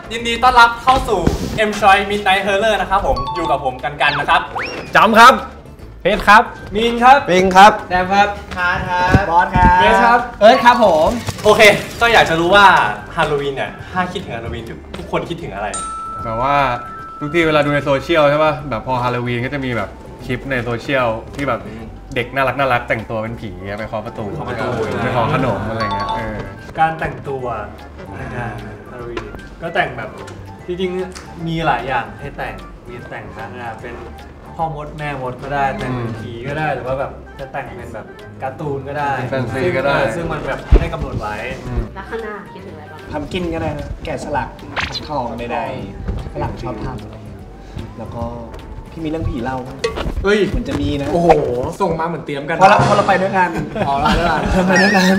ยินดีต้อนรับเข้าสู่ M Choice Midnight Horror นะครับผมอยู่กับผมกันนะครับจำครับเพชรครับมีนครับปิงครับแดมครับคาร์ครับบอสครับเบสครับเอิร์ธครับผมโอเคก็อยากจะรู้ว่าฮาโลวีนเนี่ยถ้าคิดถึงฮาโลวีนทุกคนคิดถึงอะไรแบบว่าทุกที่เวลาดูในโซเชียลใช่ป่ะแบบพอฮาโลวีนก็จะมีแบบคลิปในโซเชียลที่แบบเด็กน่ารักแต่งตัวเป็นผีไปเคาะประตูไปขอขนมอะไรเงี้ยการแต่งตัวฮาโลวีนก็แต่งแบบจริงๆมีหลายอย่างให้แต่งมีแต่งทั้งเป็นพ่อมดแม่มดก็ได้แต่งเป็นผีก็ได้หรือว่าแบบจะแต่งเป็นแบบการ์ตูนก็ได้แฟนซีก็ได้ซึ่งมันแบบให้กำหนดไว้แล้วข้างหน้าคิดถึงอะไรบ้างทำกินก็ได้นะแกะสลักทองใดๆฝรั่งชอบทำแล้วก็พี่มีเรื่องผีเล่าเฮ้ยมันจะมีนะโอ้โหส่งมาเหมือนเตรียมกันพอเราไปด้วยกันอ๋อแล้วไปด้วยกัน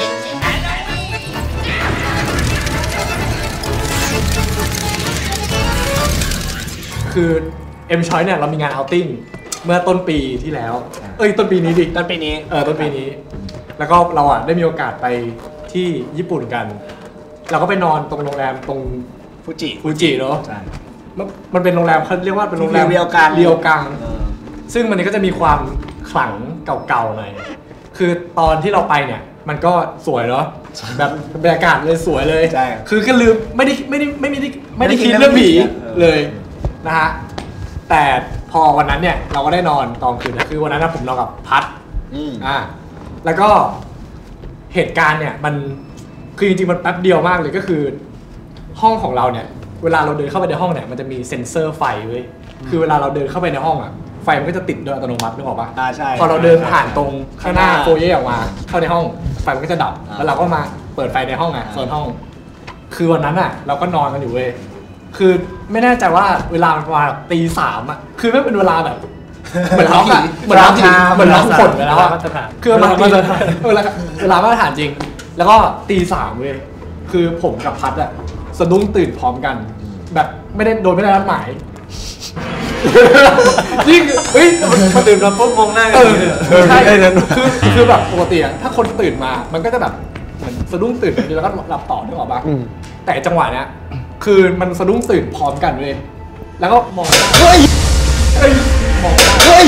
คือ M Choice เนี่ยเรามีงานเอาท์ติ้งเมื่อต้นปีที่แล้วต้นปีนี้ต้นปีนี้แล้วก็เราได้มีโอกาสไปที่ญี่ปุ่นกันเราก็ไปนอนตรงโรงแรมตรงฟูจิเนาะใช่มันเป็นโรงแรมเขาเรียกว่าเป็นโรงแรมเรียวกังซึ่งมันก็จะมีความขลังเก่าๆหน่อยคือตอนที่เราไปเนี่ยมันก็สวยเนาะแบบบรรยากาศเลยสวยเลยใช่คือก็ลืมไม่ได้คิดเรื่องผีเลยนะฮะแต่พอวันนั้นเนี่ยเราก็ได้นอนตอนคืนคือวันนั้นผมนอนกับพัดแล้วก็เหตุการณ์เนี่ยมันคือจริงๆมันแป๊บเดียวมากเลยก็คือห้องของเราเนี่ยเวลาเราเดินเข้าไปในห้องเนี่ยมันจะมีเซ็นเซอร์ไฟเว้ยคือเวลาเราเดินเข้าไปในห้องไฟมันก็จะติดโดยอัตโนมัตินึกออกปะใช่พอเราเดินผ่านตรงข้างหน้าโฟเย่ออกมาเข้าในห้องไฟมันก็จะดับแล้วเราก็มาเปิดไฟในห้องโซนห้องคือวันนั้นเราก็นอนกันอยู่เว้ยคือไม่แน่ใจว่าเวลาประมาณตีสามคือไม่เป็นเวลาแบบเหมือนล็อกเหมือนล็อกผลไปแล้วคือมันเวลามาตรฐานจริงแล้วก็ตีสามเว้ยคือผมกับพัดสะดุ้งตื่นพร้อมกันแบบไม่ได้นัดหมายยิ่งมาตื่นมาปุ๊บมองหน้ากันใช่คือแบบปกติถ้าคนตื่นมามันก็จะแบบเหมือนสะดุ้งตื่นแล้วก็หลับต่อนึกออกปะแต่จังหวะเนี้ยคือมันสะดุ้งตื่นพร้อมกันเว้ยแล้วก็มองมอง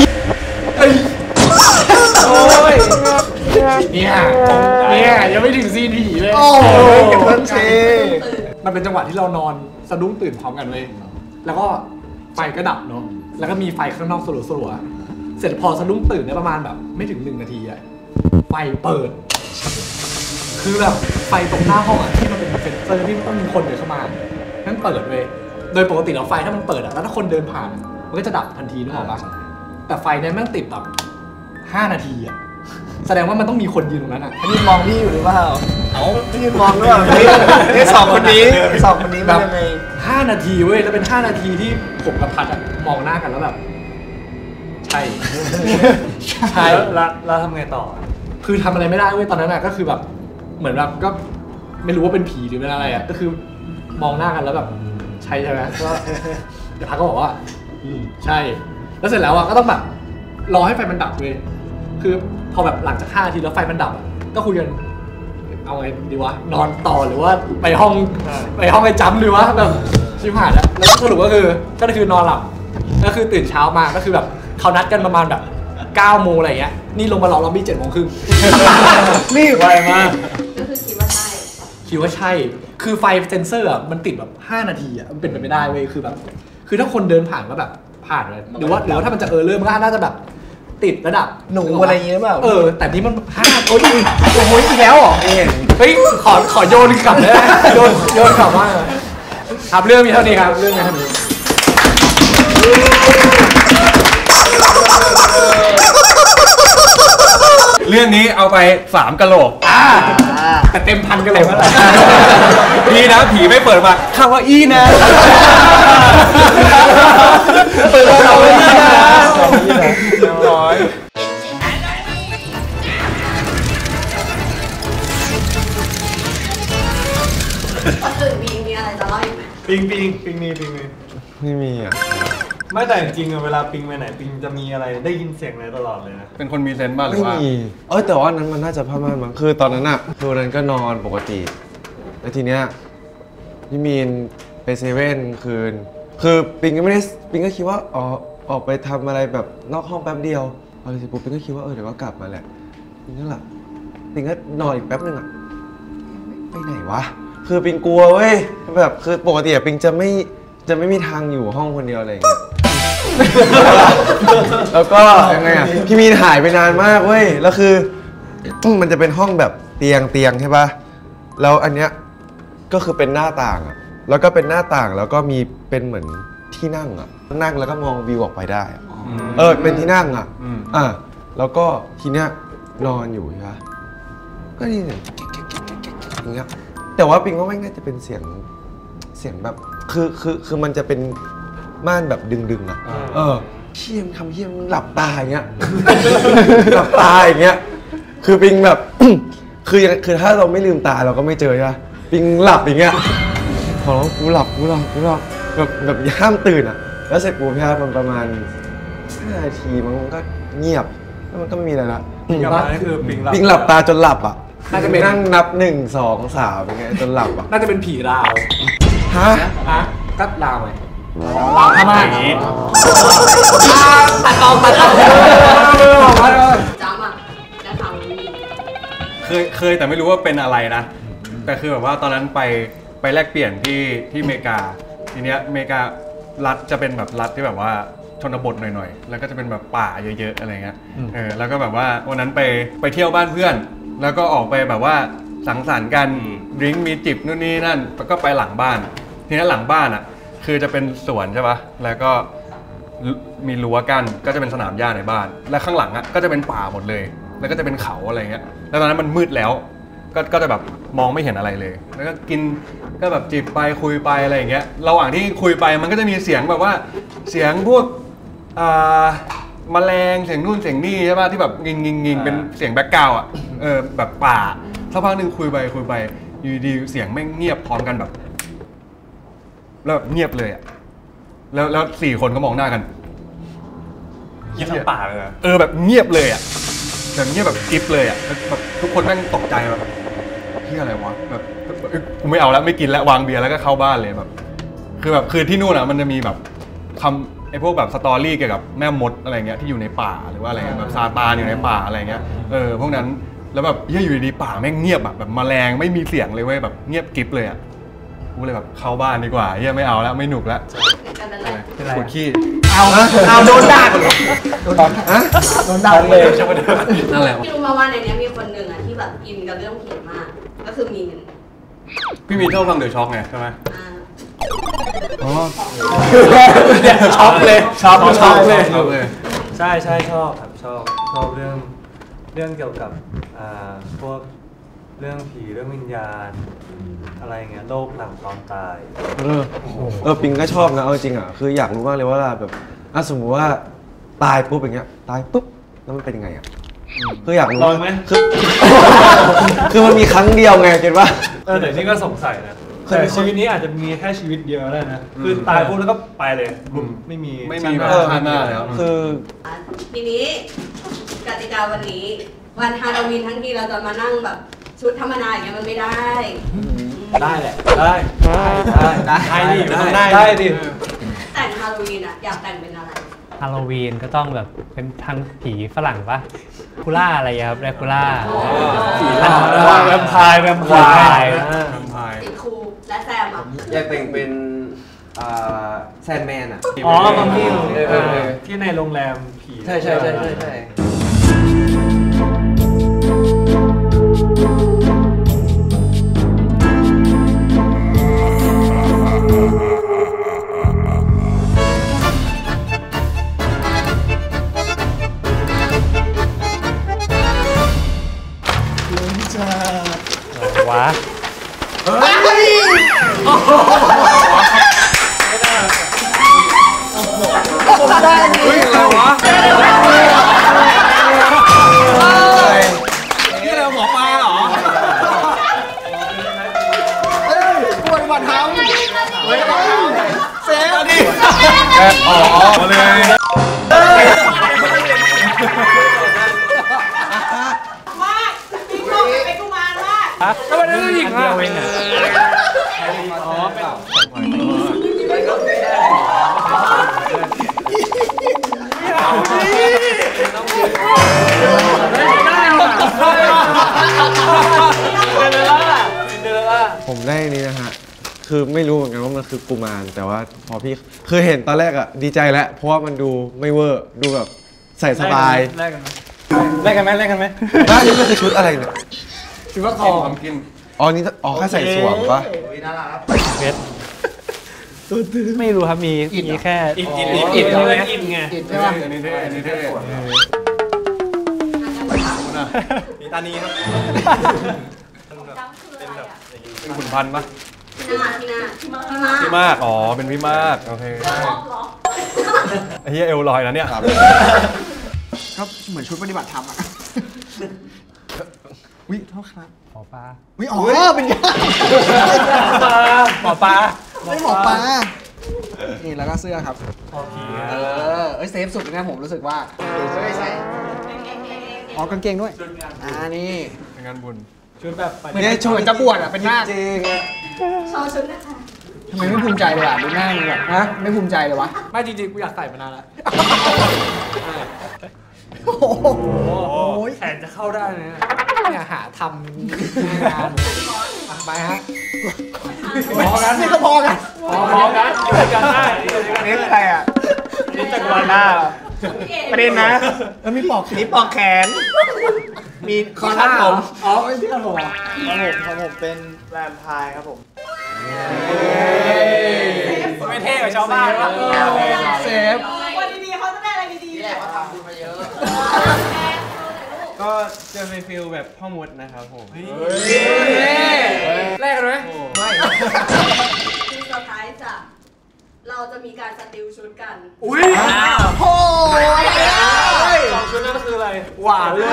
โอ้ยเนี่ยยังไม่ถึงซีนผีเลยโอ้ยเก็บต้นเชมันเป็นจังหวะที่เรานอนสะดุ้งตื่นพร้อมกันเว้ยแล้วก็ไฟก็ดับเนาะแล้วก็มีไฟข้างนอกสลัวๆเสร็จพอสะดุ้งตื่นได้ประมาณแบบไม่ถึง1 นาทีไฟเปิดคือแบบไฟตรงหน้าห้องที่มันเป็นเซ็นเซอร์ที่ต้องมีคนเดินเข้ามานั่นเปิดเว้ยโดยปกติแล้วไฟถ้ามันเปิดแล้วถ้าคนเดินผ่านมันก็จะดับทันทีนึกออกปะแต่ไฟเนี่ยแม่งติดแบบ5 นาทีแสดงว่ามันต้องมีคนยืนตรงนั้นยืนมองพี่อยู่หรือเปล่าพี่ยืนมองหรือเปล่านี่สองคนนี้แบบ5 นาทีเว้ยแล้วเป็น5 นาทีที่ผมกับพัดมองหน้ากันแล้วแบบใช่แล้วทำไงต่อคือทำอะไรไม่ได้เว้ยตอนนั้นก็คือแบบเหมือนแบบก็ไม่รู้ว่าเป็นผีหรือเป็นอะไรก็คือมองหน้ากันแล้วแบบใช่ไหมก็เดี๋ยวพัดก็บอกว่าใช่แล้วเสร็จแล้วก็ต้องแบบรอให้ไฟมันดับเว้ยคือพอแบบหลังจาก5 นาทีแล้วไฟมันดับก็คุยกันเอาไงดีวะนอนต่อหรือว่าไปห้องไอ้จัมหรือว่าแบบชิบหายแล้วสรุปก็คือนอนหลับก็คือตื่นเช้ามาก็คือแบบเขานัดกันประมาณแบบ9 โมงอะไรเงี้ยนี่ลงมารอล็อบบี้7 โมงครึ่งรีบไวมากก็คือคิดว่าใช่คือไฟเซนเซอร์มันติดแบบ5 นาทีมันเป็นไปไม่ได้เว้ยคือแบบคือถ้าคนเดินผ่านก็แบบผ่านเลยหรือว่าถ้ามันจะเริ่มมันก็น่าจะแบบติดระดับหนูอะไรอย่างเงี้ยเปล่าแต่นี่มัน5โอ้ยอีกแล้วเหรอเฮ้ยขอโยนกลับเลยโยนกลับว่าครับเรื่องมีเท่านี้ครับเรื่องมีเท่านี้เรื่องนี้เอาไป3 กะโหลกแต่เต็ม1,000 กะโหลกแล้วดีนะผีไม่เปิดมาคาวาอี้นะเปิดมาคาวาอี้นะร้อยคนอื่นมีอะไรจะเล่าอีกไหมปิงมีไม่มีไม่แต่จริงๆเวลาปิงไปไหนปิงจะมีอะไรได้ยินเสียงอะไรตลอดเลยนะเป็นคนมีเซนส์บ้างหรือว่าไม่มีแต่ว่านั้นมันน่าจะผ้าม่านมั้งคือตอนนั้นคือนั้นก็นอนปกติแล้วทีเนี้ยพี่มีนไปเซเว่นคืนคือปิงก็ไม่ได้ปิงก็คิดว่าออกไปทำอะไรแบบนอกห้องแป๊บเดียวพอเสร็จปุ๊บปิงก็คิดว่าเดี๋ยวก็กลับมาแหละปิงก็หลับปิงก็นอนอีกแป๊บนึงไปไหนวะคือปิงกลัวเว้ยแบบคือปกติปิงจะไม่มีทางอยู่ห้องคนเดียวอะไรอย่างเงี้ย แล้วก็ยังไงพี่มีนหายไปนานมากเว้ยแล้วคือมันจะเป็นห้องแบบเตียงใช่ปะแล้วอันเนี้ยก็คือเป็นหน้าต่างอ่ะแล้วก็เป็นหน้าต่างแล้วก็มีเป็นเหมือนที่นั่งอ่ะนั่งแล้วก็มองวิวออกไปได้เป็นที่นั่งอ่ะแล้วก็ทีเนี้ยนอนอยู่ใช่ปะก็นี่เนี่ยอย่างเงี้ยแต่ว่าปิงว่าไม่น่าจะเป็นเสียงแบบคือมันจะเป็นม่านแบบดึงๆอ่ะเชี่ยมทำเชี่ยมหลับตาอย่างเงี้ย หลับตาอย่างเงี้ยคือปิงแบบ คือถ้าเราไม่ลืมตาเราก็ไม่เจอใช่ไหมปิงหลับอย่างเงี้ยขอร้องกูหลับแบบห้ามตื่นอ่ะแล้วเสร็จปุ๊บพี่มันประมาณ5 นาทีมันก็เงียบแล้วมันก็ไม่มีอะไรละปิงหลับนี่คือปิงหลับปิงหลับตาจนหลับอ่ะน่าจะเป็นนั่งนับ1 2 3อย่างเงี้ยจนหลับอ่ะน่าจะเป็นผีราวฮะก็ราวไงราวพม่าอย่างนี้ตัดออกจ้ำอ่ะแล้วทำนี่เคยแต่ไม่รู้ว่าเป็นอะไรนะแต่คือแบบว่าตอนนั้นไปแลกเปลี่ยนที่อเมริกาทีเนี้ยอเมริการัฐจะเป็นแบบรัฐที่แบบว่าชนบทหน่อยๆแล้วก็จะเป็นแบบป่าเยอะๆอะไรเงี้ยแล้วก็แบบว่าวันนั้นไปเที่ยวบ้านเพื่อนแล้วก็ออกไปแบบว่าสังสรรค์กันดริงก์มีจิบนู่นนี่นั่นแล้วก็ไปหลังบ้านทีนี้หลังบ้านอ่ะคือจะเป็นสวนใช่ปะแล้วก็มีรั้วกั้นก็จะเป็นสนามหญ้าในบ้านและข้างหลังอ่ะก็จะเป็นป่าหมดเลยแล้วก็จะเป็นเขาอะไรเงี้ยแล้วตอนนั้นมันมืดแล้วก็จะแบบมองไม่เห็นอะไรเลยแล้วก็กินก็แบบจิบไปคุยไปอะไรอย่างเงี้ยระหว่างที่คุยไปมันก็จะมีเสียงแบบว่าเสียงพวกแมลงเสียงนู่นเสียงนี่ใช่ป่ะที่แบบงิงเป็นเสียงแบ็คกราวด์อ่ะแบบป่าสักพักหนึ่งคุยไปอยู่ดีเสียงแม่งเงียบพร้อมกันแบบแล้วเงียบเลยอ่ะแล้ว4 คนก็มองหน้ากันเงียบทั้งป่าเลยแบบเงียบเลยอ่ะแบบเงียบแบบกิ๊บเลยอ่ะแบบทุกคนแม่งตกใจแบบที่อะไรวะแบบกูไม่เอาแล้วไม่กินแล้ววางเบียร์แล้วก็เข้าบ้านเลยแบบคือที่นู่นอ่ะมันจะมีแบบคำไอ้พวกแบบสตอรี่เกี่ยวกับแม่มดอะไรเงี้ยที่อยู่ในป่าหรือว่าอะไรแบบซาตานอยู่ในป่าอะไรเงี้ยพวกนั้นแล้วแบบอยู่ดีๆป่าแม่งเงียบแบบแมลงไม่มีเสียงเลยเว้ยแบบเงียบกิ๊บเลยอ่ะกูเลยแบบเข้าบ้านดีกว่าไม่เอาแล้วไม่หนุกแล้วปวดขี้เอาโดนด่าเลยโดนด่าเลยนั่นแหละพี่รู้มาว่าในนี้มีคนหนึ่งอ่ะที่แบบอินกับเรื่องผีมากก็คือมีนพี่มีชอบฟังเดอะช็อคไงใช่ไหมช็อกเลยช็อกเลยใช่ชอบครับชอบเรื่องเกี่ยวกับพวกเรื่องผีเรื่องวิญญาณอะไรเงี้ยโลกหลังความตายปิงก็ชอบนะเอาจริงอ่ะคืออยากรู้มากเลยว่าแบบสมมติว่าตายปุ๊บอย่างเงี้ยตายปุ๊บแล้วมันเป็นยังไงอ่ะคืออยากรู้ลองไหมคือมันมีครั้งเดียวไงเก็ตป่ะแต่นี่ก็สงสัยนะแต่ชีวิตนี้อาจจะมีแค่ชีวิตเดียวได้นะคือตายปุ๊บแล้วก็ไปเลยไม่มีแบบชาติหน้าแล้วคือทีนี้กติกาวันนี้วันฮาโลวีนทั้งทีเราจะมานั่งแบบชุดธรรมดาอย่างเงี้ยมันไม่ได้ได้แหละได้ดิแต่งฮาโลวีนอะอยากแต่งเป็นอะไรฮาโลวีนก็ต้องแบบเป็นทางผีฝรั่งปะคูล่าอะไรครับแรคูล่าผีแวมไพร์ติดคูและแซมอะอยากแต่งเป็นแซนแมนอ่ะมัมมี่ที่ในโรงแรมผีใช่วะได้เลยอะไรวะนี่อะไรหมอปลาเหรอปวดบัตรทำเซฟดิมาเลยก็ไม่ได้ยิงเดียวเองผมได้นี้นะฮะ คือไม่รู้เหมือนกันว่ามันคือกุมารแต่ว่าพอพี่คือเห็นตอนแรกอะดีใจแล้วเพราะว่ามันดูไม่เวอร์ดูแบบใส่สบายแลกกันไหมแลกกันไหมบ้านนี้มันคือชุดอะไรเนี่ยคิดว่าทองความกินอ๋อนี่อ๋อแค่ใส่สวมปะเพชรไม่รู้ครับมีแค่อินไงใช่ป่ะอันนี้เท่อันนี้เท่มีตานีครับเป็นขุนพันธุ์ปะที่หน้าพี่มากอ๋อเป็นพี่มากโอเคไอ้เหี้ยเอวลอยนะเนี่ยก็เหมือนชุดปฏิบัติธรรมอ่ะวิเท่าครับหมอปลาวิอ๋อเป็นยาหมอปลาไม่หมอปลานี่แล้วก็เสื้อครับพอผีเซฟสุดนะผมรู้สึกว่าอ๋อกางเกงด้วยนี่เป็นงานบุญชุดแบบไปเหมือนจะบวชอ่ะเป็นหน้าจริงโชว์ชุดนะคะทำไมไม่ภูมิใจเลยอ่ะดูหน้ามึงแบบฮะไม่ภูมิใจเลยวะไม่จริงๆกูอยากใส่มานานแล้วโอ้โหแขนจะเข้าได้เลยนะเนี่ยหาทำงานไปฮะพอกันนี่ก็พอกันพอกันอยู่ด้วยกันได้อยู่ด้วยกันนี่ใครอ่ะนี่จักรวาลหน้าประเด็นนะแล้วมีปอกแขนมีคอรัดผมอ๋อไม่ใช่ครับผมครับผมเป็นแวมไพร์ครับผมไม่เท่กว่าชาวบ้านวะเซฟวันดีๆเขาจะได้อะไรดีๆนี่แหละว่าทำบุญมาเยอะก็จะเป็นฟิลแบบพ่อมดนะครับผมแรกกันไหมไม่ที่เซอร์ไพรส์จ้ะเราจะมีการสติลชุดกันอุ้ยโอ้ยสองชุดนั้นคืออะไรหวานเลย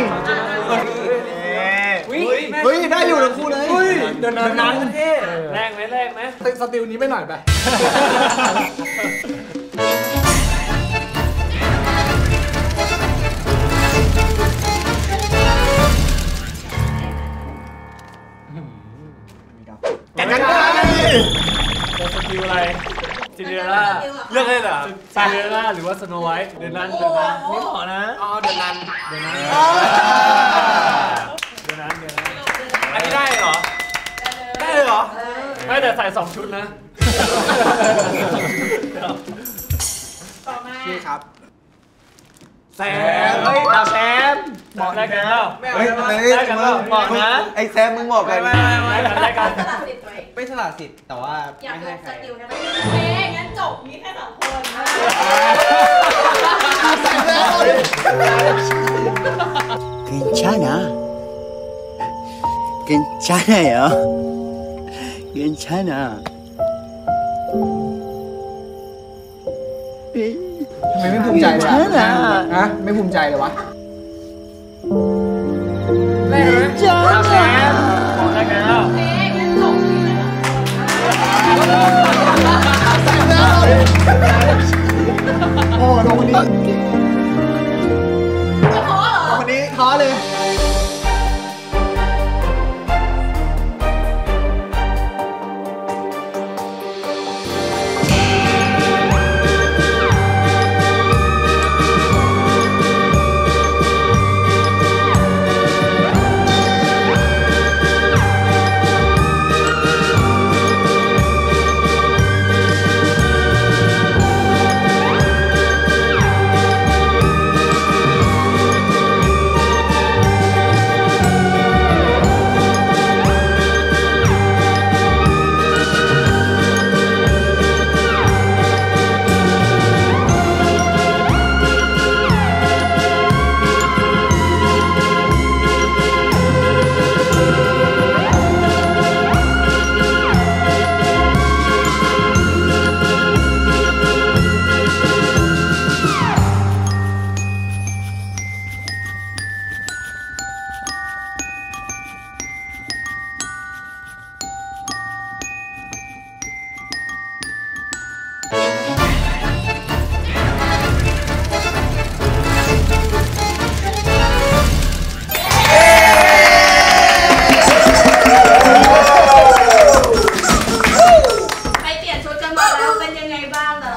เฮ้ยได้อยู่ทั้งคู่เลยเดินนานเท่แรกไหมตึงสติลนี้ไม่หน่อยไปกันกันจะสกิลอะไรซินเดอเรลล่าเลือกให้เหรอซินเดอเรลล่าหรือว่าสโนไวท์เดือนนั้นไม่เหมาะนะอ๋อเดินนานอันนี้ได้เหรอ ได้เลยเหรอ ไม่แต่ใส่2ชุดนะต่อมาพี่ครับแซมเฮ้ยเอาแซมบอกได้กันแล้วเฮ้ยได้กันแล้วบอกนะไอ้แซมมึงบอกกันได้กันสลับสิทธิ์ตัวเองไม่สละสิทธิ์แต่ว่าอยากไม่ลให้งใคสรติลใช่ไหมเอ๊ะงั้นจบมีแค่2 คน 괜찮아. 괜찮아요. 괜찮아. ทำไมไม่ภูมิใจเลยวะฮะไม่ภูมิใจเลยวะแซมบอกได้กันแล้วเอ๊ะงั้นจบมีแค่โอ้ลงคนนี้จะพอเหรอคนนี้ท้อเลย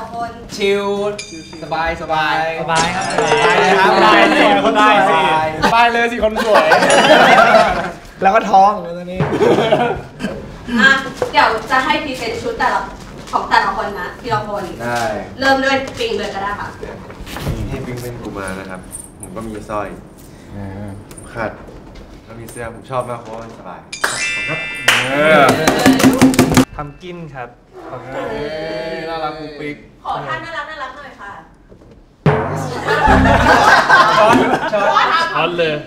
คนชิลสบายสบายครับได้เลยคนได้สิสบายเลยสิคนสวย แล้วก็ท้องตอนนี้อ่ะเดี๋ยวจะให้พรีเซนต์ชุดของแต่ละคนนะทีละคนได้เริ่มด้วยปิงเลยก็ได้ค่ะให้ปิงเป็นกุมารนะครับ ผมก็มีสร้อยขาดก็มีเสื้อผมชอบมากเพราะว่ามันสบายครับทำกินครับน่ารักปุ๊กปิ๊กขอท่าน่ารักหน่อยค่ะช้อนเลย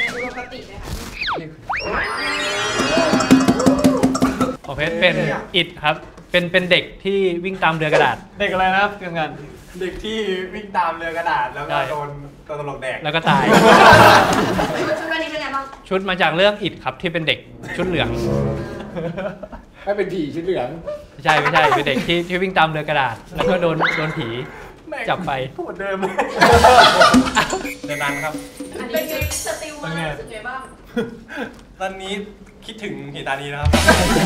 ของเพชรเป็นอิดครับเป็นเด็กที่วิ่งตามเรือกระดาษเด็กอะไรนะครับเกี่ยวกันเด็กที่วิ่งตามเรือกระดาษแล้วก็โดนตัวตลกแดกแล้วก็ตายชุดวันนี้เป็นไงบ้างชุดมาจากเรื่องอิดครับที่เป็นเด็กชุดเหลืองไม่เป็นผีชุดเหลืองไม่ใช่เป็นเด็กที่วิ่งตามเรือกระดาษ แล้วก็โดนผีจับไปพูดเดิมเลยเดินนันครับอันนี้ชุดสติลมากรู้สึกไงบ้างตอนนี้คิดถึงเหตุการณ์นี้นะครับ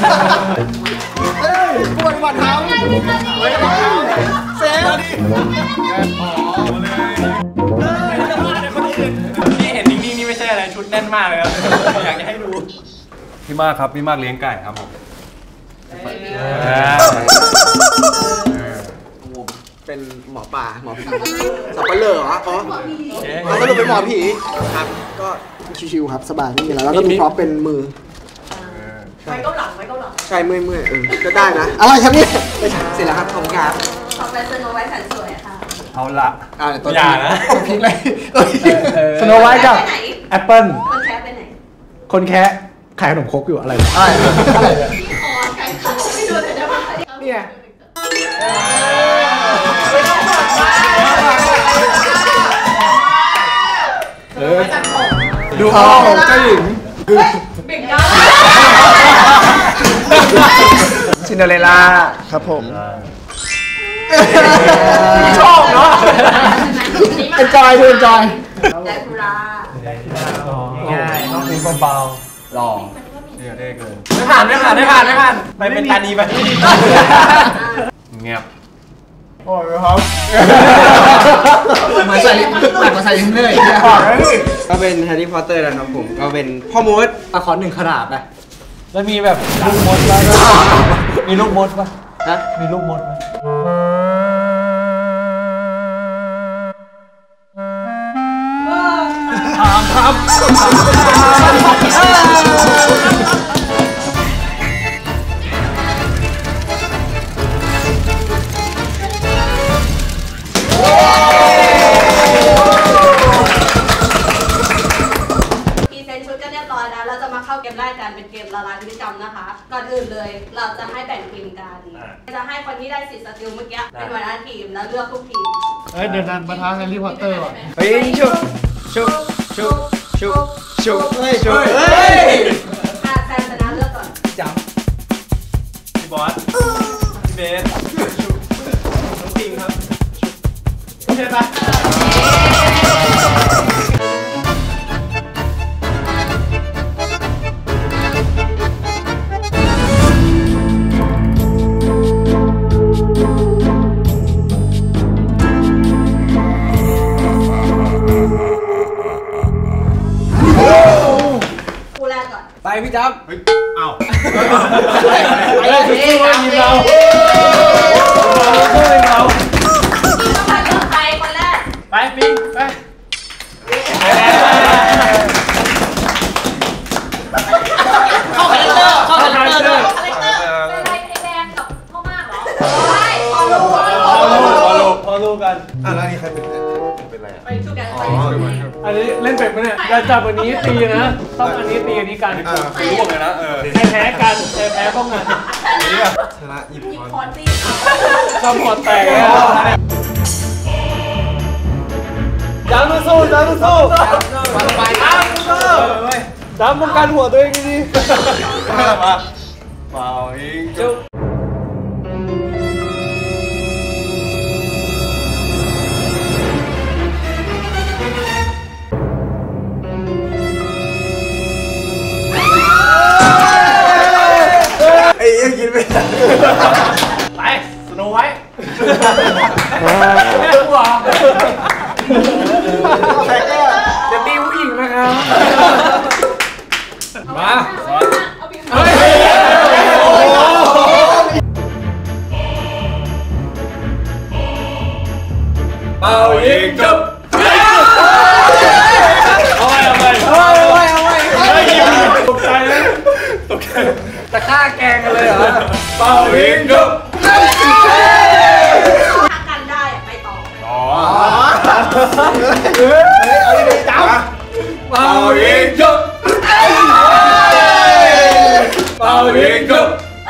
ปวดหัวเท้าเซฟนี่เห็นนิ่งๆนี่ไม่ใช่อะไรชุดแน่นมากเลยครับอยากจะให้ดูพี่มากครับพี่มากเลี้ยงไก่ครับผมเป็นหมอป่าหมอผีสับปะเลอเหรออ๋อเขาสรุปเป็นหมอผีครับก็ชิวๆครับสบายไม่มีอะไรแล้วก็มีพร็อพเป็นมือไว้เก้าหลังใช่เมื่อยก็ได้นะอะไรครับเนี่ยเสร็จแล้วครับของครับต่อไปสโนไวท์แสนสวยค่ะเอาละตัวอย่านะตัวพิงเลยสโนไวท์กับไปไหนแอปเปิ้ลคนแคสไปไหนคนแค่ขายขนมครกอยู่อะไรอะไรเนี่ยอ๋อไก่ขาไม่ดูเลยได้ไหมเนี่ย ดูพ่อของเจ้าหญิงบิ่งก้าซินเดอเรลล่าครับผมชอบเนาะเอ็นจอยดูเอ็นจอยแดคูราง่ายต้องมีเบาหล่อเท่เกินไม่ผ่านไปเป็นตานีไปเงียบโอ้ยครับมาใส่ลิ้นเลยก็เป็นแฮร์รี่พอตเตอร์นะครับผมก็เป็นพ่อมดขอหนึ่งขนาดไปๆแล้วมีแบบลูกมดป่ะมีลูกมดป่ะฮะมีลูกมดป่ะถามครับพรีเซนต์ชุดก็เรียบร้อยแล้วเราจะมาเข้าเกมแรกกันเป็นเกมละลายพฤติกรรมนะคะก่อนอื่นเลยเราจะให้แบ่งทีมกันจะให้คนที่ได้10สกิลเมื่อกี้เป็นหัวหน้าทีมแล้วเลือกลูกทีมเฮ้ยเดี๋ยวนั้นประธานแฮร์รี่พอตเตอร์ว่ะเฮ้ยชุบชุบชุบชุบชุบเฮ้ยชุบเฮ้ยใครชนะเลือกก่อนพี่บอสพี่เบสน้องปิงครับโอเคปะคู่แรกก่อนไปพี่จ๊บเฮ้ยอ้าวไปเลยทีมเราทีมเราใครคนแรกไปปิงไปเข้าคาแรคเตอร์เป็นไรไอ้แดงกับพ่อมากเหรอใช่พอรู้กันแล้วนี่ใครเป็นอะไรอ่ะไปชุดกันไปอันนี้เล่นเป็ดปะเนี่ยอย่าจับอันนี้ตีนะต้องอันนี้ตีอันนี้กันรู้หมดเลยนะใครแพ้กันใครแพ้ป้องกันชนะหยิบหยิบคอนคอนตีซัพพอร์ตแตกแล้วจ๊บสู้จ๊บสู้มาไปจ๊บสู้จ๊บป้องกันหัวตัวเองดีมาเปล่าเองจุ๊บไอ้ยังกินไม่ได้ไปสโนไวท์แม่กูเหรอจะตีผู้หญิงนะครับมาเฮ้ยเป่ายิงจุ๊บเอาไปตกใจเลยตกใจจะฆ่าแกงกันเลยเหรอเป่ายิงจุ๊บถ้ากันได้ไปต่อเอาดิจ้าเป่ายิงจุ๊บเป่ายิงจุ๊บ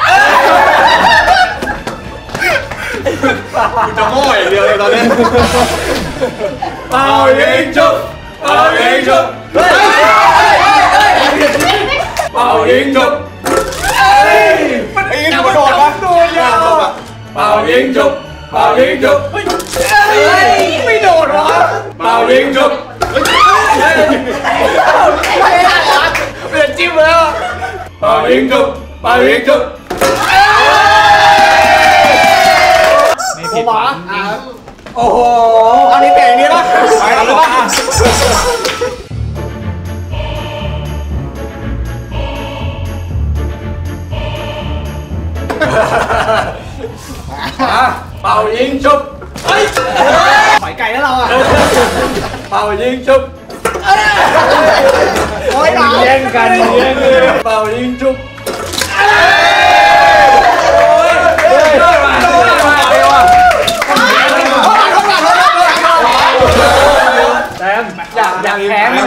กูจะโม่อย่างเดียวเลยตอนนี้เป่ายิงจุ๊บเป่ายิงจุ๊บเป่ายิงจุ๊บมันยิงโดดปะโดดยาวเป่ายิงจุ๊บเป่ายิงจุ๊บไม่โดดหรอเป่ายิงจุ๊บเปลี่ยนจิ้มแล้วเป่ายิงจุ๊บเป่ายิงจุ๊บไม่ผิดหวังโอ้โหอันนี้เปลี่ยนอย่างนี้ป่ะไปแล้วป่ะเป่ายิงชุบเฮ้ยปล่อยไก่แล้วเราอ่ะเป่ายิงชุบโอ้ยแย่งกันเป่ายิงชุบแซมอยากแพ้ไหม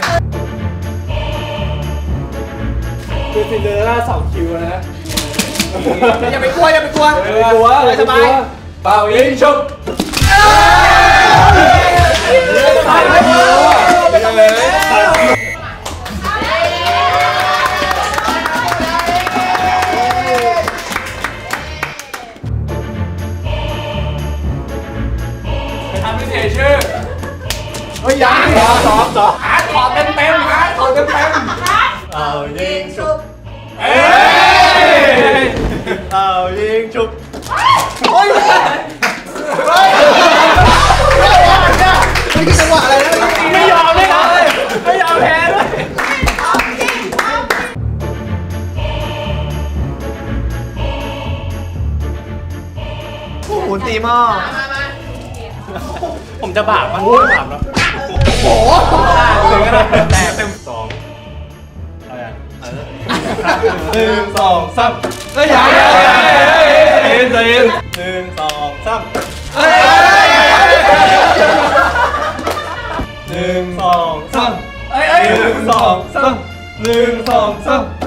คือซินเดอเรลล่า2 คิวนะอย่าไปกลัวสบายเป่ายิงชุบทำพิเศษชื่อเฮ้ยยังสองขอเต็มขอเต็มเป่ายิงชุบเอายิงชุบโอ้ยไม่จังหวะอะไรนะไม่ยอมเลยครับไม่ยอมแพ้ด้วยหมุนตีหม้อผมจะบาปมันบาปแล้วโอ้โหถึงก็ได้แต่เต็ม2อะไร1 2 3เฮ้ยอย่าใจเย็น1 2 3เฮ้ย1 2 3เฮ้ย1 2 3 1 2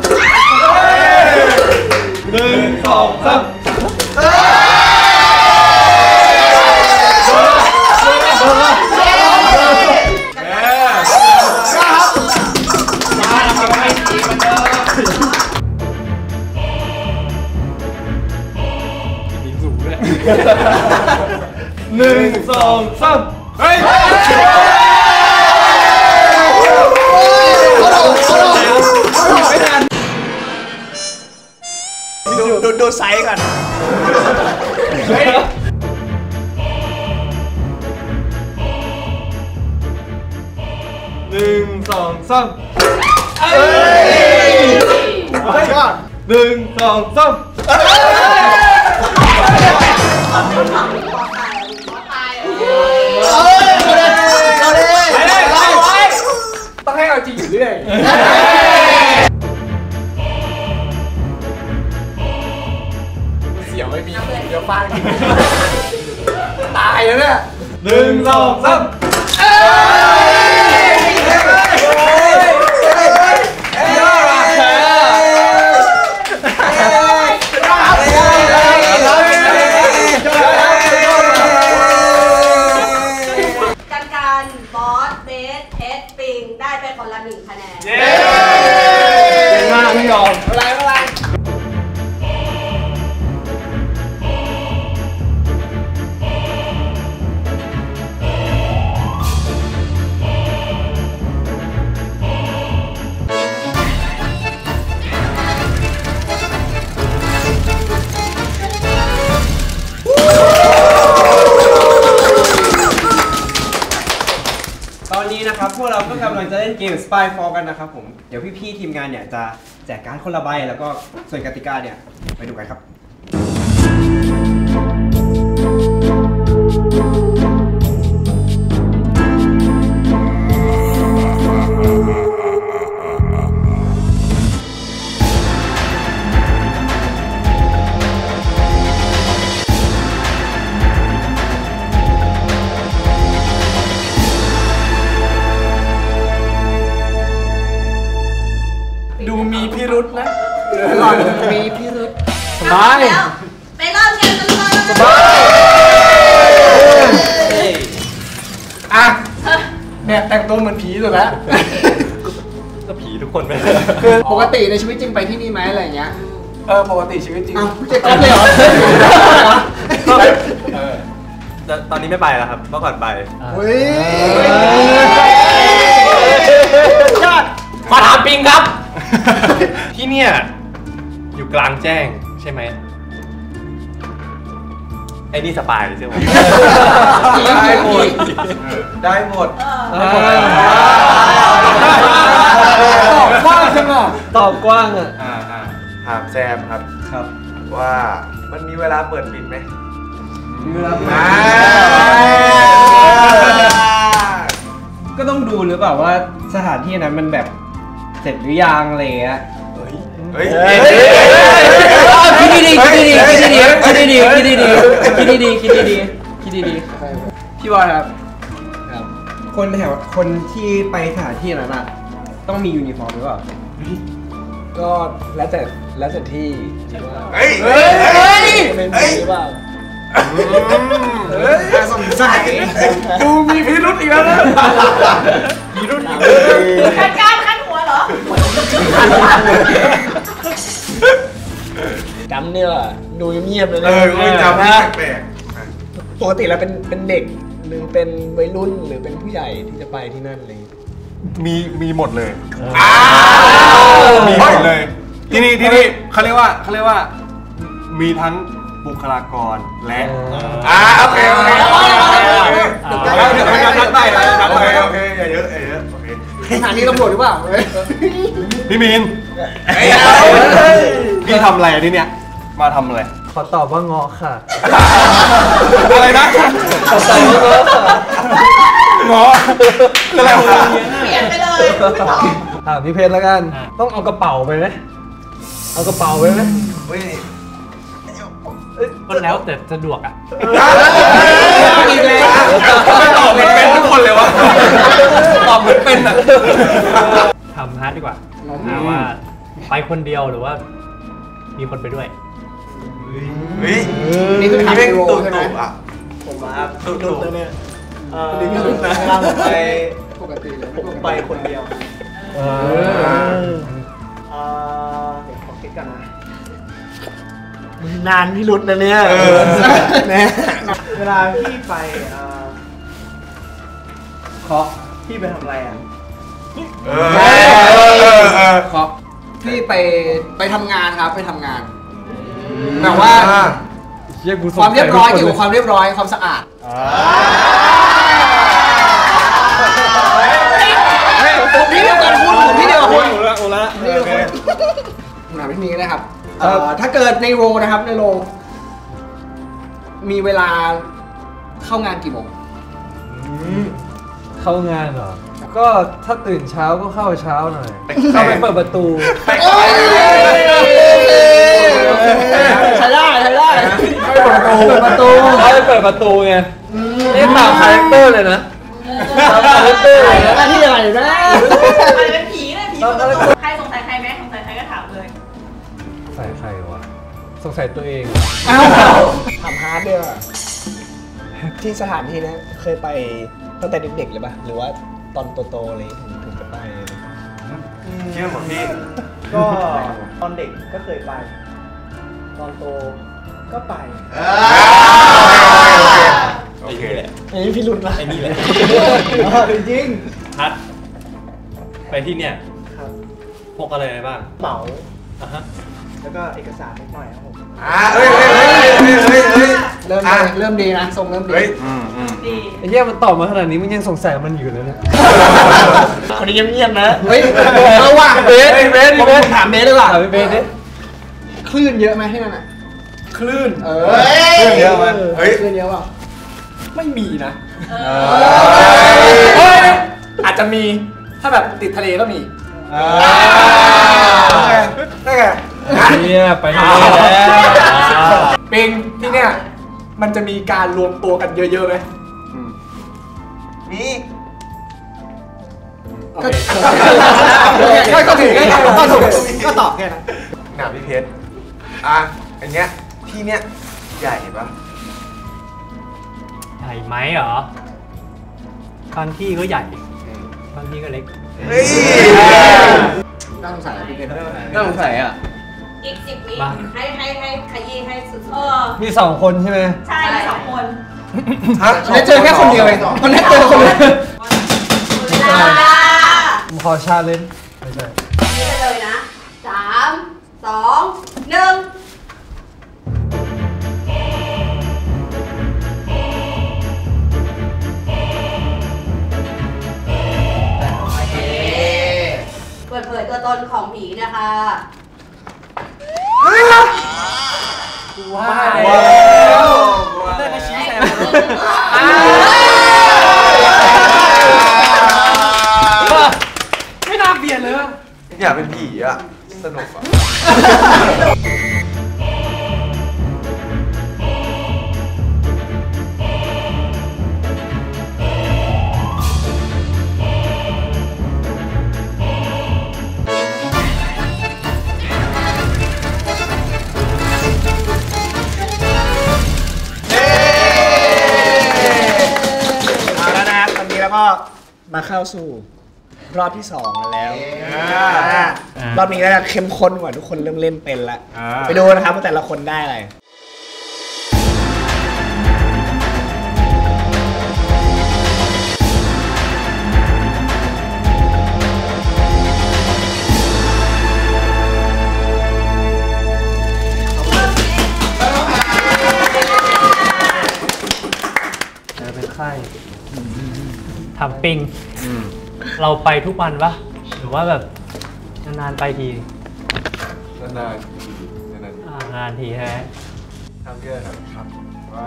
31 2 31 2 3เฮ้ยดูไซส์กัน1 2 3เฮ้ย1 2 3ต้องให้เอาจริงอยู่เรื่อยเสียวไม่มีเดี๋ยวฟาดตายแล้วเนี่ย1 2 3 บอสเบสเพชรปิงได้ไปคนละ1 คะแนนเย้เก่งมากไม่ยอมอะไรกำลังจะเล่นเกม Spy Fall กันนะครับผม เดี๋ยวพี่ๆทีมงานเนี่ยจะแจกการ์ดคนละใบแล้วก็ส่วนกติกาเนี่ยไปดูกันครับดูมีพิรุษนะมีพี่รุธสบายแล้วไปเริ่มเกมกันเลยสบายอ่ะเนี่ยแต่งตัวเหมือนผีสุดแล้วก็ผีทุกคนไปคือปกติในชีวิตจริงไปที่นี่ไหมอะไรอย่างเงี้ยปกติชีวิตจริงอ้าวผู้จัดการเลยเหรอตอนนี้ไม่ไปแล้วครับเมื่อก่อนไปเฮ้ยขอถามปิงครับที่เนี่ยอยู่กลางแจ้งใช่ไหมไอ้นี่สปายใช่ไหมได้หมดได้หมดกว้างจังอ่ะตอบกว้างอ่ะถามแซมครับว่ามันมีเวลาเปิดปิดไหมก็ต้องดูหรือเปล่าว่าสถานที่นั้นมันแบบเสร็จหรือยังอะไรเงี้ยเฮ้ยคิดดีๆคิดดีๆคิดดีๆคิดดีๆคิดดีๆคิดดีๆคิดดีๆคิดดีๆพี่บอยครับคนแถวคนที่ไปสถานที่นั้นอะต้องมียูนิฟอร์มหรือเปล่าก็แล้วแต่ที่จริงว่าเฮ้ยเป็นแบบนี้ว่าสงสัยดูมีพิรุษอีกแล้วนะขั้นกล้ามขั้นหัวเหรอจำเนี่ยดูเงียบเลยเอนะอจำได้แปลกปกติแล้วเป็นเด็กหรือเป็นวัยรุ่นหรือเป็นผู้ใหญ่ที่จะไปที่นั่นอะไรอย่างเลยมีหมดเลยมีหมดเลยที่นี่เขาเรียกว่ามีทั้งบุคลากรและโอเคโอเคชัดไปชัดไปโอเคอย่าเยอะโอเคสถานีตำรวจหรือเปล่าพี่มีนพี่ทำอะไรที่เนี่ยมาทำอะไรขอตอบว่าเงาะค่ะอะไรนะขอตอบว่าเงาะค่ะงออะไรวะเปลี่ยนไปเลยไม่ตอบถามพี่เพชรแล้วกัน ต้องเอากระเป๋าไปไหมเอากระเป๋าไปไหมก็แล้วแต่สะดวกอ่ะอีกแล้วไม่ตอบเหมือนเป็นทุกคนเลยวะตอบเหมือนเป็นอ่ะทำฮาร์ดดีกว่าถามว่าไปคนเดียวหรือว่ามีคนไปด้วยเฮ้ยนี่คือถามแม่งโรตุ่ใช่ไหมอ่ะผมว่าถูกเนี่ยนี่คือไปปกติเลยผมไปคนเดียวเดี๋ยวขอคิดกันนะนานพี่รุดนะเนี่ยนะเวลาพี่ไปเคาะพี่ไปทำอะไรอ่ะครับพี่ไปทำงานครับไปทำงานแต่ว่าความเรียบร้อยเกี่ยวกับความเรียบร้อยความสะอาดผมพี่เดียวกันคุณผมพี่เดียวกับคุณถามพี่มีนะครับถ้าเกิดในโรนะครับในโรมีเวลาเข้างานกี่โมงเข้างานเหรอ ก็ถ้าตื่นเช้าก็เข้าเช้าหน่อย เข้าไปเปิดประตูใช้ได้เปิดประตูเขาไปเปิดประตูไงนี่ตามคาแรคเตอร์เลยนะตามคาแรคเตอร์เลยนะที่อะไรนะใครเป็นผีเลยผีใครสงสัยใครไหมสงสัยใครก็ถามเลยใส่ใครวะสงสัยตัวเองอ้าวถามฮาร์ดด้วยที่สถานที่นี้เคยไปตั้งแต่เด็กๆเลยป่ะหรือว่าตอนโตๆเลยถึงจะไปเชื่อผมพี่ก็ตอนเด็กก็เคยไป ตอนโตก็ไปโอเคอันนี้พี่รุนนะไอ้นี่แหละจริงฮัทไปที่เนี่ยครับพกอะไรบ้างเหมาอ่ะฮะแล้วก็เอกสารนิดหน่อยครับผมเฮ้ยเริ่มดีนะทรงเริ่มดีเฮ้ยดีไอ้เหี้ยมันตอบมาขนาดนี้มึงยังสงสัยมันอยู่เลยนะคนนี้เงียบๆนะเฮ้ยเอาว่ะเบสผมถามเบสเลยว่ะถามเบสดิคลื่นเยอะไหมที่นั่นอ่ะคลื่นเรื่องเยอะไหมเฮ้ยคลื่นเยอะเปล่าไม่มีนะอาจจะมีถ้าแบบติดทะเลก็มีได้ไงเนี่ยไปทะเลแล้วปิงที่เนี่ยมันจะมีการรวมตัวกันเยอะๆไหมมีก็ถือก็ถูกก็ตอบแค่นั้นหนาพี่เพชรอ่ะอันเนี้ยที่เนี้ยใหญ่ปะใหญ่ไหมเหรอบางที่ก็ใหญ่บางที่ก็เล็กเฮ้ยน่าสงสัยพี่เพชรน่าสงสัยอ่ะอีก10 วิบ้าให้ขยี้ให้สุดมี2 คนใช่ไหมใช่2 คนฮะได้เจอแค่คนเดียวเองคนนี้เจอคนเดียวเวลาผมขอชาเลนจ์ไม่ใช่นี่ไปเลยนะ3 2 1เปิดเผยตัวตนของผีนะคะว้าได้มาชี้แซมไม่น่าเปลี่ยนเลยอยากเป็นผีอ่ะ สนุกอ่ะเอาแล้วนะครับตอนนี้แล้วก็มาเข้าสู่รอบที่2กันแล้วรอบนี้ก็จะเข้มข้นกว่าทุกคนเริ่มเล่นเป็นละไปดูนะครับว่าแต่ละคนได้อะไรเป็นไข้ทำปิ้งเราไปทุกวันปะหรือว่าแบบนานๆไปทีนานๆนานทีใช่ไหมทำเยอะครับว่า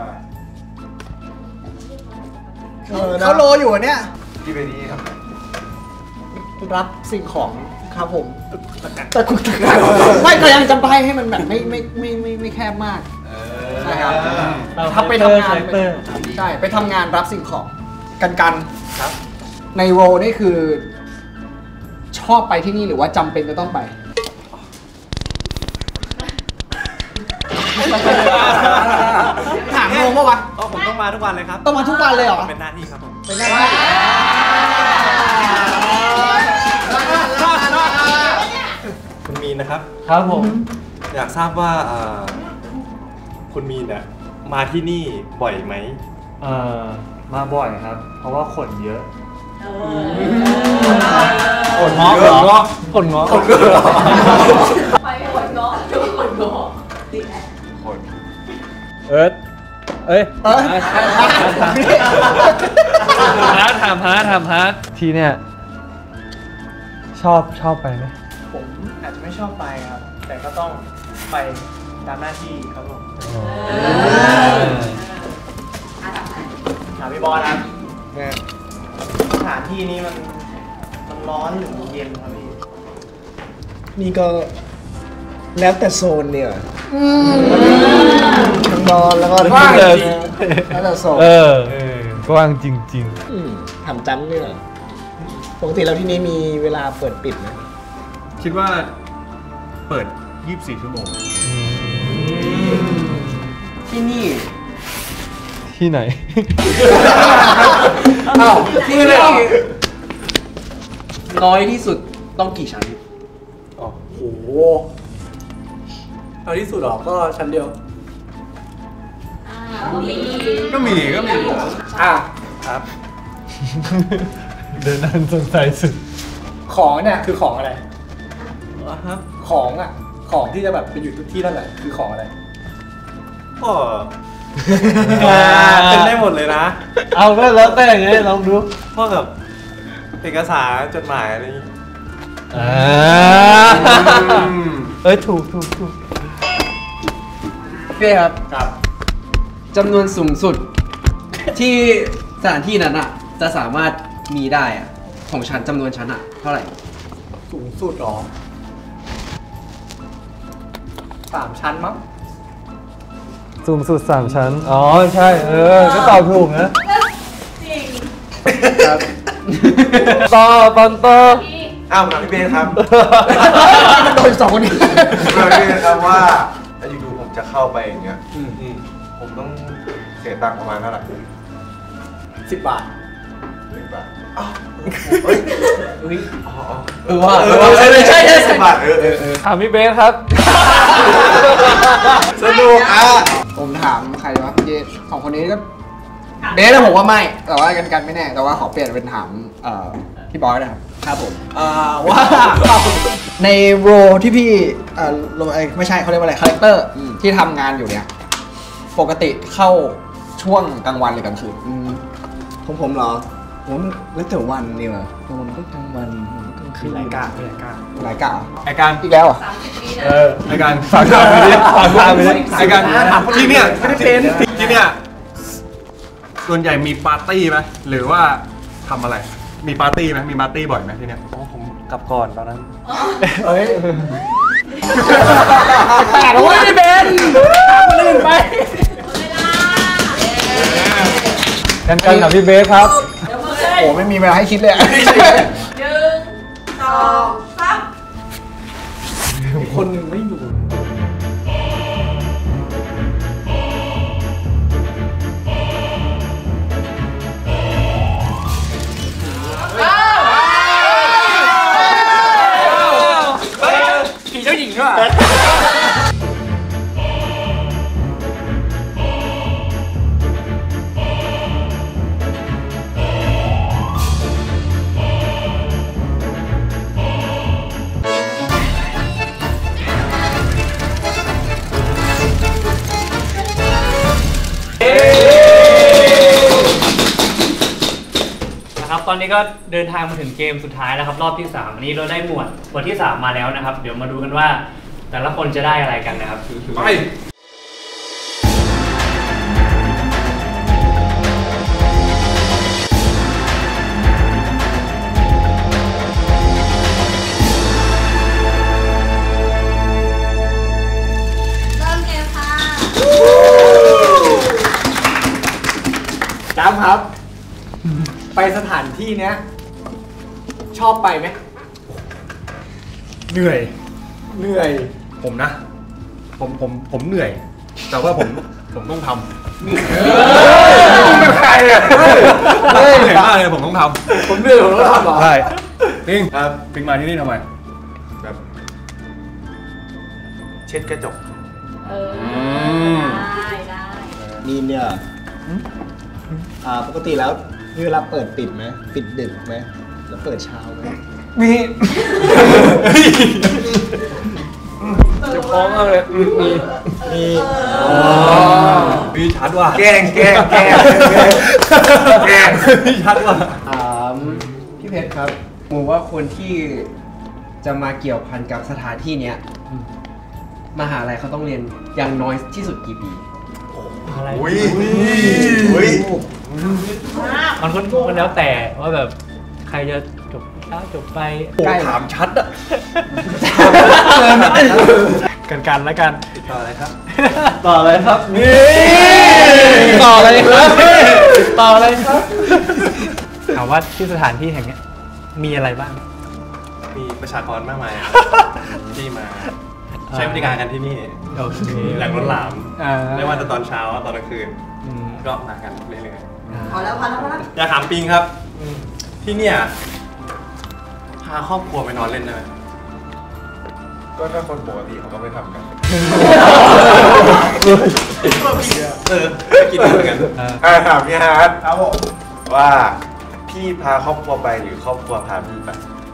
เขาโลอยู่อะเนี่ยที่เป็นนี้ครับรับสิ่งของครับผมแต่คุณไม่ก็ยังจำไปให้มันแบบไม่แคบมากใช่ครับถ้าไปทำงานใช่ไปทำงานรับสิ่งของกันครับ ในโรนี่คือ ชอบไปที่นี่หรือว่าจำเป็นจะต้องไป ถามงงปะวะผมต้องมาทุกวันเลยครับต้องมาทุกวันเลยเหรอเป็นหน้าที่ครับผมเป็นหน้าที่คุณมีนนะครับครับผมอยากทราบว่าคุณมีนเนี่ยมาที่นี่บ่อยไหมมาบ่อยครับ เพราะว่าขนเยอะขนงอกเหรอขนงอกไปหัวเงาะดูหัวเงาะติดแอคนเอ้ยถามฮะทีเนี่ยชอบไปไหมผมอาจจะไม่ชอบไปครับ แต่ก็ต้องไปตามหน้าที่ครับผมถามพี่บอลครับสถานที่นี้มันร้อนหรือมันเย็นครับพี่นี่ก็แล้วแต่โซนเนี่ยทั้งร้อนแล้วก็ทั้งเย็นแล้วแต่โซนกว้างจริงถามจันเนี่ยปกติแล้วที่นี่มีเวลาเปิดปิดไหมคิดว่าเปิด 24 ชั่วโมงที่นี่ๆ ที่ไหนอ้าวที่นี่น้อยที่สุดต้องกี่ชั้นโอ้โหเอาที่สุดหรอก็ชั้นเดียวก็มีอ่ะครับเดินนันสงสัยสุดของเนี่ยคือของอะไรของอ่ะของที่จะแบบไปอยู่ทุกที่นั่นแหละคือของอะไรก็เป็นได้หมดเลยนะเอาก็แล้วแต่ไงลองดูพวกแบบเอกสารจดหมายอะไรอย่างงี้ถูกพี่ครับครับจำนวนสูงสุดที่สถานที่นั้นอะจะสามารถมีได้อะของชั้นจำนวนชั้นอะเท่าไหร่สูงสุดหรอ3 ชั้นมั้งสูงสุด3 ชั้น อ๋อ ใช่ ก็ตอบถูกนะจริงต่อปันต่อพี่อ้าวถามพี่เบนครับโดน2 คนนี้ถามพี่เบนครับว่าอยู่ๆผมจะเข้าไปอย่างเงี้ยผมต้องเสียตังค์ประมาณเท่าไหร่ 10 บาท 10 บาทอ้าวเฮ้ยใช่ 10 บาทถามพี่เบสครับสนุกอ่ะผมถามใครวะพี่2 คนนี้ก็เบสผมว่าไม่แต่ว่ากันไม่แน่แต่ว่าขอเปลี่ยนเป็นถามพี่บอยนะครับครับผมว่าในโรที่พี่โรไม่ใช่เขาเรียกว่าอะไรคาแรคเตอร์ที่ทำงานอยู่เนี่ยปกติเข้าช่วงกลางวันหรือกลางคืนของผมเหรอผมแล้วแต่วันนี่วะผมก็กลางวันกลางคืนหลายกะหลายกะไอการอีกแล้วอ่ะ 30 ปีนะไอการฝากถามไปดิฝากถามไปดิไอการที่เนี่ยที่เนี่ยส่วนใหญ่มีปาร์ตี้ไหมหรือว่าทำอะไร มีปาร์ตี้ไหมมีปาร์ตี้บ่อยไหมที่เนี่ยผมกลับก่อนตอนนั้นเฮ้ยแปลกนะเว้ยเบนถามคนอื่นไปกันกับพี่เบสครับเดี๋ยวมือเลยโอ้ไม่มีเวลาให้คิดเลยอะ 1 2 3 คนหนึ่งไม่อยู่ผีเจ้าหญิงด้วยนะครับตอนนี้ก็เดินทางมาถึงเกมสุดท้ายแล้วครับรอบที่3อันนี้เราได้หมวดที่ 3 มาแล้วนะครับ เดี๋ยวมาดูกันว่าแต่ละคนจะได้อะไรกันนะครับไปเริ่มเกมค่ะจำครับ ไปสถานที่เนี้ยชอบไปไหมเหนื่อยเหนื่อยผมนะ ผมเหนื่อย แต่ว่าผมต้องทำเป็นใครอ่ะเหนื่อยมากเลยผมต้องทำผมเหนื่อยผมต้องทำเหรอใช่ปิงครับปิงมาที่นี่ทำไมแบบเช็ดกระจกได้นี่เนี่ยปกติแล้วมีเวลาเปิดปิดไหมปิดดึกไหมแล้วเปิดเช้าไหมมีจะฟ้องอะไรมีมีชัดว่ะแกล้งมีชัดว่ะพี่เพชรครับผมว่าคนที่จะมาเกี่ยวพันกับสถานที่เนี้ยมหาลัยเขาต้องเรียนอย่างน้อยที่สุดกี่ปีอะไรอุ้ยมันแล้วแต่ว่าแบบใครจะจบช้าจบไปใกล้ถามชัดอ่ะกันแล้วกันต่อเลยครับต่อเลยครับต่อเลยครับถามว่าที่สถานที่แห่งนี้มีอะไรบ้างมีประชากรมากมายครับที่มาใช้บริการกันที่นี่โอเคอย่างล้นหลามอ่าไม่ว่าจะตอนเช้าตอนกลางคืนก็มากันเรื่อยพอแล้วๆอยากถามปิงครับที่เนี่ยพาครอบครัวไปนอนเล่นได้ไหมก็ถ้าคนปกติเขาก็ไม่ทำกันคิดเหมือนกันถามพี่ฮาร์ดครับผมว่าพี่พาครอบครัวไปหรือครอบครัวพาพี่ไป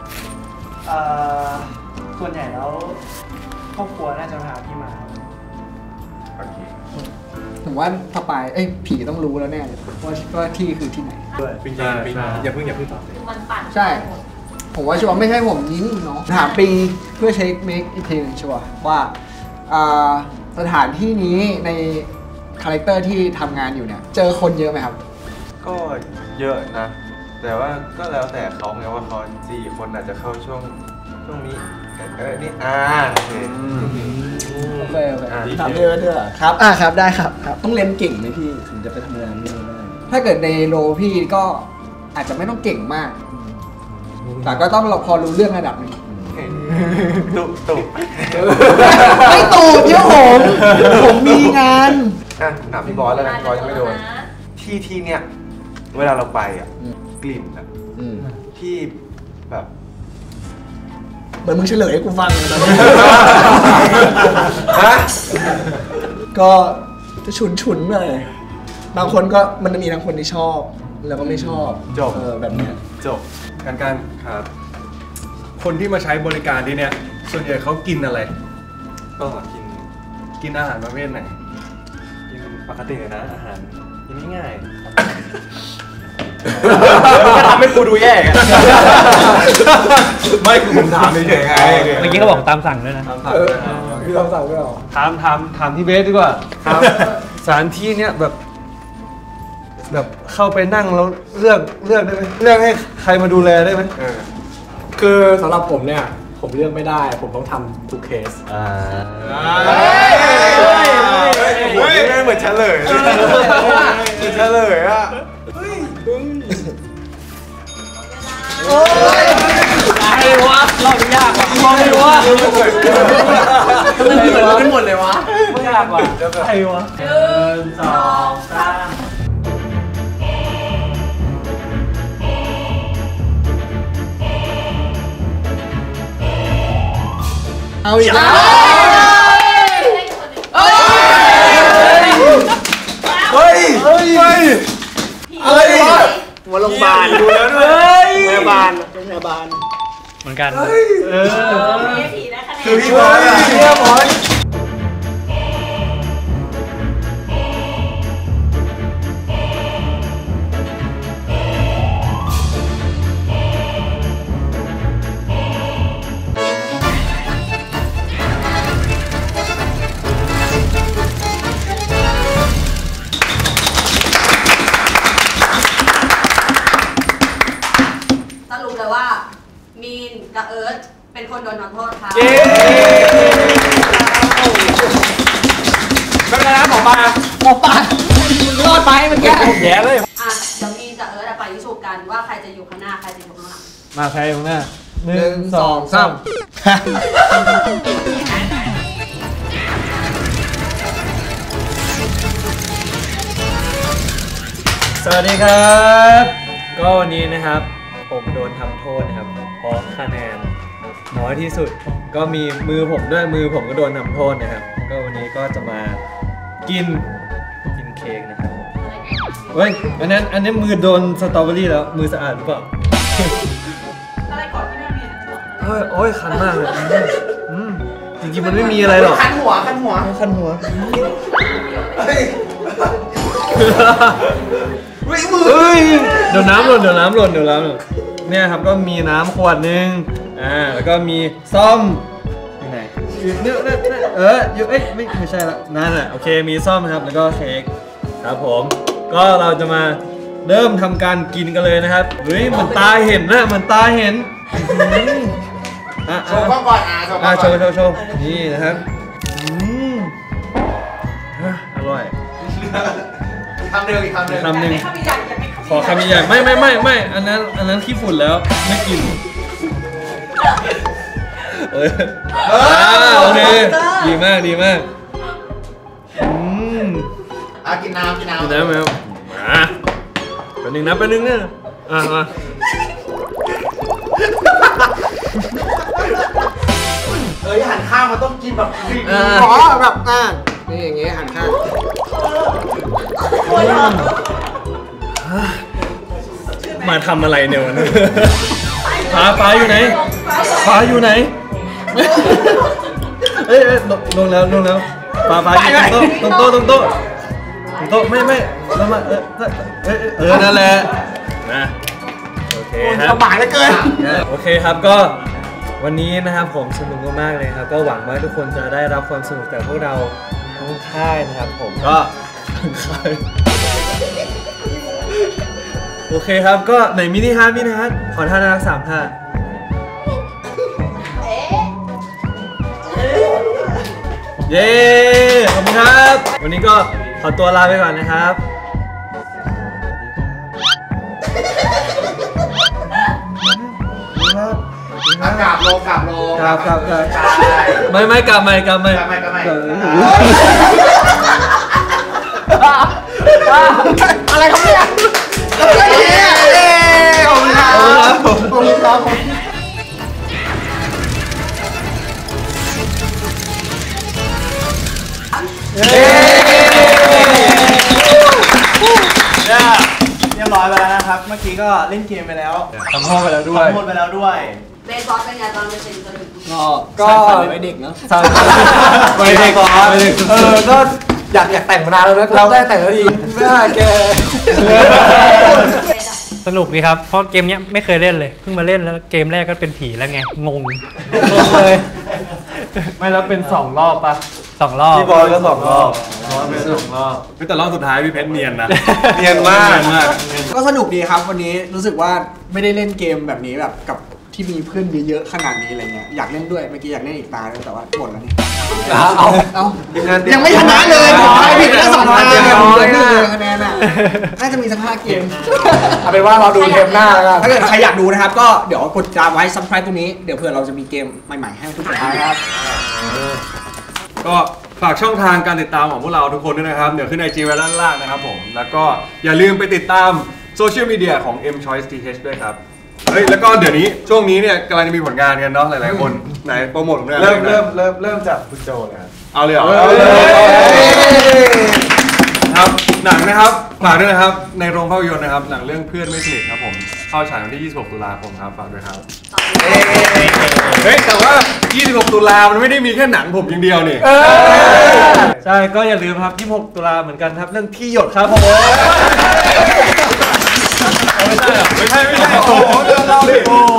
ส่วนใหญ่แล้วครอบครัวน่าจะพาพี่มาครับโอเคผมว่าถ้าไปผีต้องรู้แล้วแน่เลยว่าที่คือที่ไหนด้วยปิงอย่าเพิ่งตอบมันปั่นใช่ ผมว่าชัวร์ไม่ใช่ผมยิงเนาะถามปิงเพื่อเช็คเมคอีกทีหนึงชัวร์ว่าสถานที่นี้ในคาแรคเตอร์ที่ทำงานอยู่เนี่ยเจอคนเยอะไหมครับก็เยอะนะ แต่ว่าก็แล้วแต่เขาไงว่าเขา4 คนอาจจะเข้าช่วงนี้นี่โอเคโอเคโอเคถามเยอะด้วยครับครับได้ครับครับต้องเรียนเก่งไหมพี่ถึงจะไปทำงานนี่ได้ถ้าเกิดในโรพี่ก็อาจจะไม่ต้องเก่งมาก แต่ก็ต้องพอรู้เรื่องระดับหนึงตุไม่ตูดเดี๋ยวผมมีงานถามพี่บอสแล้วกันพี่บอสยังไม่โดนที่เนี่ยเวลาเราไปอ่ะกลิ่นอ่ะที่แบบเหมือนมึงเฉลยให้กูฟังเลยนะฮะก็จะฉุนๆเลยบางคนก็มันจะมีทั้งคนที่ชอบแล้วก็ไม่ชอบจบแบบเนี้ยจบการครับ คนที่มาใช้บริการที่เนี่ยส่วนใหญ่เขากินอะไรก็กินอาหารประเภทไหนกินปกติเลยนะอาหารกินง่ายก็ทำให้กูดูแย่ไงไม่คือผมถามเฉยๆไงเมื่อกี้เขาบอกตามสั่งด้วยนะคือเราสั่งไม่ออกถามพี่เบสดีกว่าครับสถานที่เนี้ยแบบเข้าไปนั่งแล้วเลือกได้ไหมเลือกให้ใครมาดูแลได้ไหมคือสำหรับผมเนี่ยผมเลือกไม่ได้ผมต้องทำทุกเคสเฮ้ยเหมือนเฉลยเลยเหมือนเฉลยอ่ะไอ้วะรอบนี้ยากว่ะมองไม่รู้ว่าทำไมเหมือนกันหมดเลยวะไม่ยากว่ะไอ้วะ1 2 3 เอาอีกแล้วเฮ้ยอะไรวะหัวโรงพยาบาลดูแล้วด้วยพยาบาลเหมือนกันมีผีได้คะแนนคือพี่บอสอะพี่บอสสรุปเลยว่ามีนกับเอิร์ธเป็นคนโดนทำโทษค่ะไม่เป็นไรนะหมอปลามึงรอดไปเมื่อกี้แย่เลยอ่ะเดี๋ยวมีนกับเอิร์ธไปยิสูกันว่าใครจะอยู่ข้างหน้าใครจะอยู่ข้างหลังมาใครอยู่หน้า 1 2 สวัสดีครับ ก็วันนี้นะครับ ผมโดนทำโทษนะครับเพราะคะแนนน้อยที่สุด ก็มีมือผมด้วยมือผมก็โดนทำโทษนะครับ ก็วันนี้ก็จะมากินเค้กนะครับเฮ้ยอันนี้มือโดนสตรอเบอรี่แล้วมือสะอาดหรือเปล่าอะไรก่อนที่แม่มีนโอ้ยคันมากเลยจริงๆมันไม่มีอะไรหรอกคันหัวคันหัว เฮ้ยเดี๋ยวน้ำหล่นเนี่ยครับก็มีน้ำขวดนึงแล้วก็มีส้มอยู่ไหนเนี่ยอยู่ไม่ใช่ละนั่นแหละโอเคมีส้มครับแล้วก็เค้กครับผมก็เราจะมาเริ่มทำการกินกันเลยนะครับเฮ้ยมันตาเห็นนะมันตาเห็นโชว์กล้องก่อนโชว์นี่นะครับอร่อยคำหนึ่งอีกคำหนึ่งคำหนึ่งไม่ขยันจะไม่ขอคำใหญ่ๆไม่อันนั้นขี้ฝุ่นแล้วไม่กินโอเคดีมากกินน้ำไหมครับมาเป็นหนึ่งเนี่ยมาหันข้างมันต้องกินแบบขอแบบนี่อย่างเงี้ยหันข้างมาทำอะไรเนี่ยวันนี้ฟ้าอยู่ไหนเอ้ยลงแล้วฟ้าอยู่ตรงโต๊ะโต๊ะไม่แล้วมานั่นแหละนะโอเคครับลำบากเหลือเกินโอเคครับก็วันนี้นะครับผมสนุกมากๆเลยครับก็หวังว่าทุกคนจะได้รับความสนุกจากพวกเราทั้งค่ายนะครับผมก็ค่ายโอเคครับก็ในมินิฮาร์ดขอท่าน่ารัก3 ท่าเย้ขอบคุณครับวันนี้ก็ขอตัวลาไปก่อนนะครับกราบลงครับไม่กลับไม่อะไรครับเนี่ยขอบคุณครับเรียบร้อยไปแล้วนะครับเมื่อกี้ก็เล่นเกมไปแล้วทำห้องไปแล้วด้วยทำโทษไปแล้วด้วยเบสบอสเป็นไงตอนเป็นสิ่งสนุกก็ไม่เด็กเนาะไปเด็กก่อนก็อยากแต่งมานานแล้วนะเราได้แต่งแล้วดีไม่ได้แกสนุกดีครับเพราะเกมเนี้ยไม่เคยเล่นเลยเพิ่งมาเล่นแล้วเกมแรกก็เป็นผีแล้วไงงงเลยไม่แล้วเป็น2 รอบปะ2 รอบพี่บอลก็2 รอบแต่รอบสุดท้ายพี่เพชรเนียนนะเนียนมากก็สนุกดีครับวันนี้รู้สึกว่าไม่ได้เล่นเกมแบบนี้แบบกับที่มีเพื่อนเยอะๆขนาดนี้อะไรเงี้ยอยากเล่นด้วยเมื่อกี้อยากเล่นอีกตาแต่ว่าหมดแล้วนี่เอายังไม่ชนะเลยผมใครผิดแค่2 ตาผมเหลือ1 คะแนนอ่ะน่าจะมีสัก5 เกมเอาเป็นว่าเราดูเทปหน้าแล้วกันถ้าเกิดใครอยากดูนะครับก็เดี๋ยวกดติดตามไว้ซับสไครต์ตรงนี้เดี๋ยวเผื่อเราจะมีเกมใหม่ๆให้ทุกคนครับก็ฝากช่องทางการติดตามของพวกเราทุกคนด้วยนะครับเดี๋ยวขึ้น IG ไว้ด้านล่างนะครับผมแล้วก็อย่าลืมไปติดตามโซเชียลมีเดียของ M Choice TH ด้วยครับเฮ้ยแล้วก็เดี๋ยวนี้ช่วงนี้เนี่ยกำลังจะมีผลงานกันเนาะหลายๆคนไหนโปรโมทผมด้วยเริ่มจากคุณโจเลยครับเอาเลยเหรอครับหนังนะครับฝากด้วยนะครับในโรงภาพยนตร์นะครับหนังเรื่องเพื่อนไม่สนิทครับผมเข้าฉายวันที่26 ตุลาคมครับฝากด้วยครับเฮ้ยแต่ว่า26 ตุลามันไม่ได้มีแค่หนังผมอย่างเดียวนี่ใช่ก็อย่าลืมครับ26 ตุลาเหมือนกันครับเรื่องที่หยดครับผมไม่ใช่โอ้โหเล่าดิ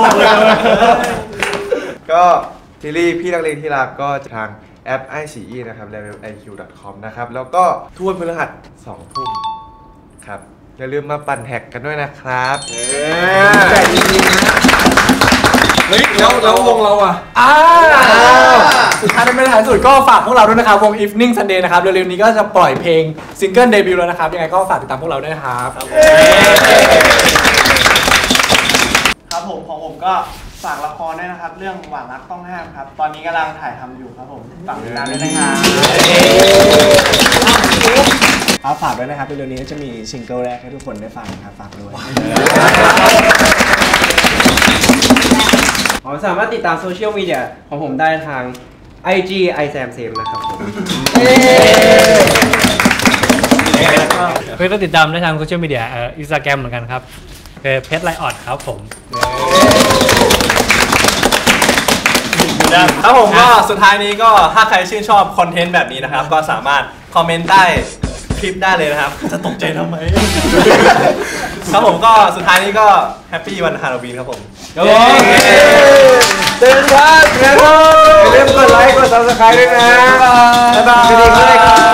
ก็ซีรีส์พี่นักเลงที่รักก็ทางแอป iQIYI นะครับ level.iq.com นะครับแล้วก็ทุกวันพฤหัส 2 ทุ่มครับอย่าลืมมาปั่นแท็กกันด้วยนะครับแต่จริงๆนะเฮ้ยแล้ววงเราอ่ะสุดท้ายไม่ท้ายสุดก็ฝากพวกเราด้วยนะครับวง Evening Sunday นะครับเร็วๆนี้ก็จะปล่อยเพลงซิงเกิลเดบิวต์แล้วนะครับยังไงก็ฝากติดตามพวกเราด้วยนะครับครับผมของผมก็ฝากละครด้วยนะครับเรื่องหวานรักต้องห้ามครับตอนนี้กำลังถ่ายทำอยู่ครับผมฝากติดตามด้วยนะครับฝากด้วยนะครับเร็วๆนี้จะมีซิงเกิลแรกให้ทุกคนได้ฟังครับฝากด้วยผมสามารถติดตามโซเชียลมีเดียของผมได้ทาง IG iSamSam นะครับผมเพื่อติดตามได้ทางโซเชียลมีเดียInstagram เหมือนกันครับเพจไลออดครับผมครับผมก็สุดท้ายนี้ก็ถ้าใครชื่นชอบคอนเทนต์แบบนี้นะครับก็สามารถคอมเมนต์ใต้คลิปได้เลยนะครับจะตกใจทำไมครับผมก็สุดท้ายนี้ก็แฮปปี้วันฮาโลวีนครับผมเจอกันครับอย่าลืมกดไลค์กด Subscribe ด้วยนะบ๊ายบาย